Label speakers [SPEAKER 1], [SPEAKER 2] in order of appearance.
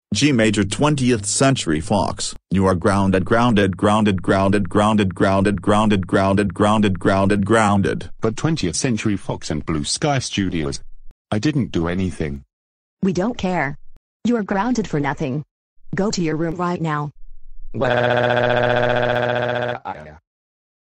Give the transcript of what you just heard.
[SPEAKER 1] G major 20th Century Fox. You are grounded, grounded, grounded, grounded, grounded, grounded, grounded, grounded, grounded, grounded, grounded.
[SPEAKER 2] But 20th Century Fox and Blue Sky Studios. I didn't do anything.
[SPEAKER 3] We don't care. You are grounded for nothing. Go to your room right now.